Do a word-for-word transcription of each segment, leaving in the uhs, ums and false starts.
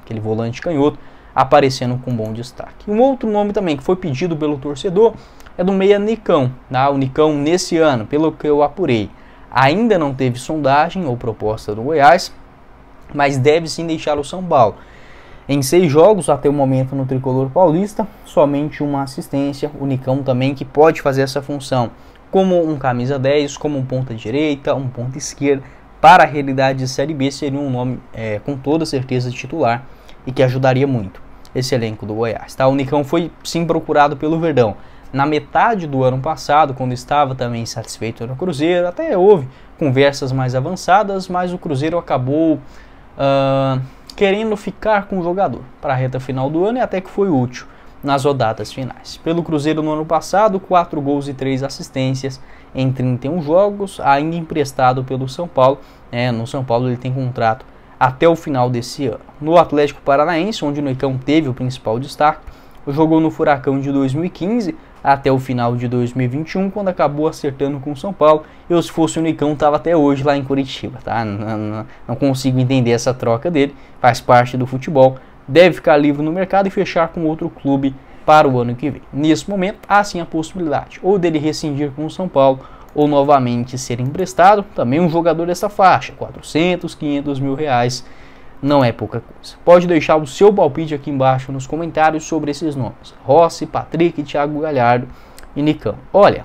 aquele volante canhoto, aparecendo com bom destaque. E um outro nome também que foi pedido pelo torcedor é do meia Nicão. Tá? O Nicão nesse ano, pelo que eu apurei, ainda não teve sondagem ou proposta do Goiás, mas deve sim deixar o São Paulo. Em seis jogos até o momento no tricolor paulista, somente uma assistência. O Nicão também que pode fazer essa função como um camisa dez, como um ponta direita, um ponta esquerda. Para a realidade de Série B seria um nome é, com toda certeza titular e que ajudaria muito esse elenco do Goiás. Tá? O Nicão foi sim procurado pelo Verdão na metade do ano passado, quando estava também insatisfeito no Cruzeiro. Até houve conversas mais avançadas, mas o Cruzeiro acabou Uh, querendo ficar com o jogador para a reta final do ano e até que foi útil nas rodadas finais. Pelo Cruzeiro no ano passado, quatro gols e três assistências em trinta e um jogos, ainda emprestado pelo São Paulo. É, no São Paulo ele tem contrato até o final desse ano. No Atlético Paranaense, onde o Nicão teve o principal destaque, jogou no Furacão de dois mil e quinze até o final de dois mil e vinte e um, quando acabou acertando com o São Paulo. Eu, se fosse o Nicão, estava até hoje lá em Curitiba, tá? Não, não, não consigo entender essa troca dele, faz parte do futebol, deve ficar livre no mercado e fechar com outro clube para o ano que vem. Nesse momento, há sim a possibilidade ou dele rescindir com o São Paulo ou novamente ser emprestado. Também um jogador dessa faixa, quatrocentos, quinhentos mil reais, não é pouca coisa. Pode deixar o seu palpite aqui embaixo nos comentários sobre esses nomes: Rossi, Patrick, Thiago Galhardo e Nicão. Olha,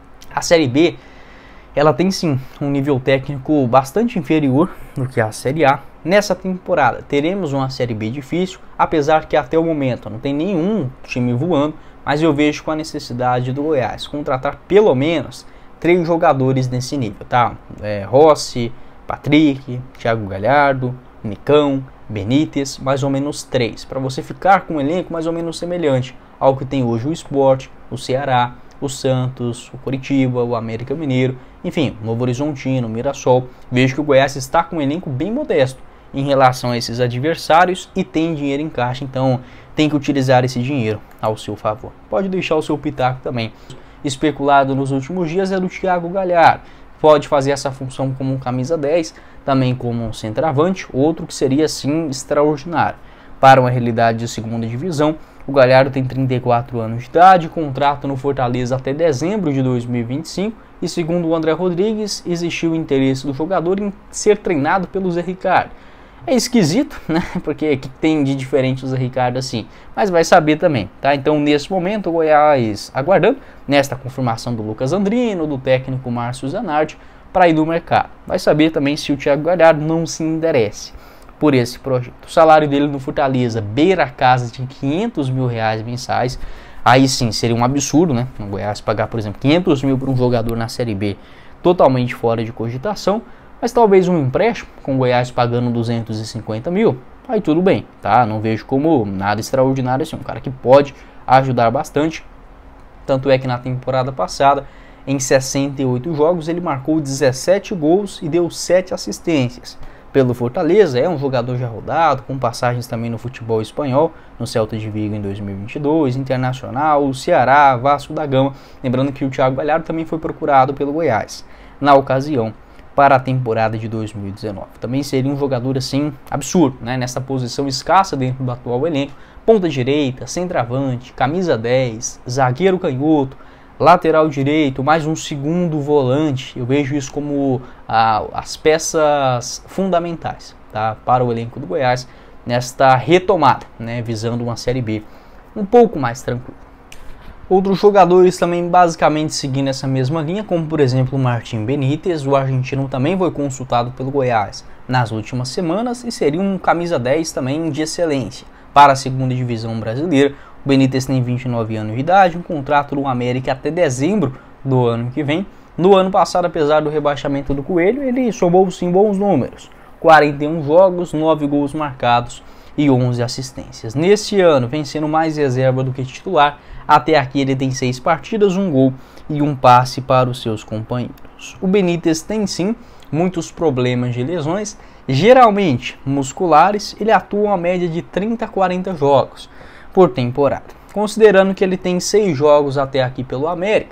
a Série B, ela tem sim um nível técnico bastante inferior do que a Série A. Nessa temporada teremos uma Série B difícil, apesar que até o momento não tem nenhum time voando, mas eu vejo com a necessidade do Goiás contratar pelo menos três jogadores nesse nível, tá? É, Rossi, Patrick, Thiago Galhardo, Nicão, Benítez, mais ou menos três, para você ficar com um elenco mais ou menos semelhante ao que tem hoje o Sport, o Ceará, o Santos, o Coritiba, o América Mineiro, enfim, Novo Horizontino, o Mirassol. Vejo que o Goiás está com um elenco bem modesto em relação a esses adversários e tem dinheiro em caixa, então tem que utilizar esse dinheiro ao seu favor. Pode deixar o seu pitaco também. Especulado nos últimos dias é do Thiago Galhardo. Pode fazer essa função como um camisa dez, também como um centroavante, outro que seria sim extraordinário. Para uma realidade de segunda divisão, o Galhardo tem trinta e quatro anos de idade, contrato no Fortaleza até dezembro de dois mil e vinte e cinco, e segundo o André Rodrigues, existiu o interesse do jogador em ser treinado pelo Zé Ricardo. É esquisito, né? Porque o que tem de diferente o Zé Ricardo assim? Mas vai saber também, tá? Então, nesse momento, o Goiás aguardando nesta confirmação do Lucas Andrino, do técnico Márcio Zanardi, para ir no mercado. Vai saber também se o Thiago Galhardo não se interesse por esse projeto. O salário dele no Fortaleza beira a casa de quinhentos mil reais mensais. Aí sim, seria um absurdo, né? O Goiás pagar, por exemplo, quinhentos mil para um jogador na Série B totalmente fora de cogitação. Mas talvez um empréstimo, com o Goiás pagando duzentos e cinquenta mil, aí tudo bem, tá? Não vejo como nada extraordinário assim, um cara que pode ajudar bastante. Tanto é que na temporada passada, em sessenta e oito jogos, ele marcou dezessete gols e deu sete assistências. Pelo Fortaleza, é um jogador já rodado, com passagens também no futebol espanhol, no Celta de Vigo em dois mil e vinte e dois, Internacional, Ceará, Vasco da Gama. Lembrando que o Thiago Galhardo também foi procurado pelo Goiás na ocasião para a temporada de dois mil e dezenove. Também seria um jogador assim absurdo, né? Nessa posição escassa dentro do atual elenco: ponta direita, centroavante, camisa dez, zagueiro canhoto, lateral direito, mais um segundo volante. Eu vejo isso como ah, as peças fundamentais, tá? Para o elenco do Goiás nesta retomada, né? Visando uma Série B um pouco mais tranquila. Outros jogadores também basicamente seguindo essa mesma linha, como por exemplo o Martim Benítez. O argentino também foi consultado pelo Goiás nas últimas semanas e seria um camisa dez também de excelência para a segunda divisão brasileira. O Benítez tem vinte e nove anos de idade, um contrato no América até dezembro do ano que vem. No ano passado, apesar do rebaixamento do Coelho, ele somou sim bons números: quarenta e um jogos, nove gols marcados e onze assistências. Neste ano, vem sendo mais reserva do que titular. Até aqui ele tem seis partidas, um gol e um passe para os seus companheiros. O Benítez tem sim muitos problemas de lesões, geralmente musculares. Ele atua uma média de trinta a quarenta jogos por temporada. Considerando que ele tem seis jogos até aqui pelo América,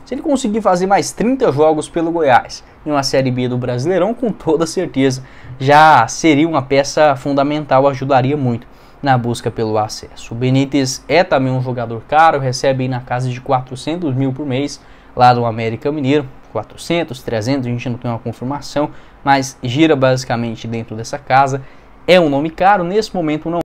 Se ele conseguir fazer mais trinta jogos pelo Goiás em uma Série B do Brasileirão, com toda certeza já seria uma peça fundamental, ajudaria muito na busca pelo acesso. O Benítez é também um jogador caro, recebe aí na casa de quatrocentos mil por mês lá do América Mineiro, quatrocentos, trezentos, a gente não tem uma confirmação, mas gira basicamente dentro dessa casa. É um nome caro, nesse momento não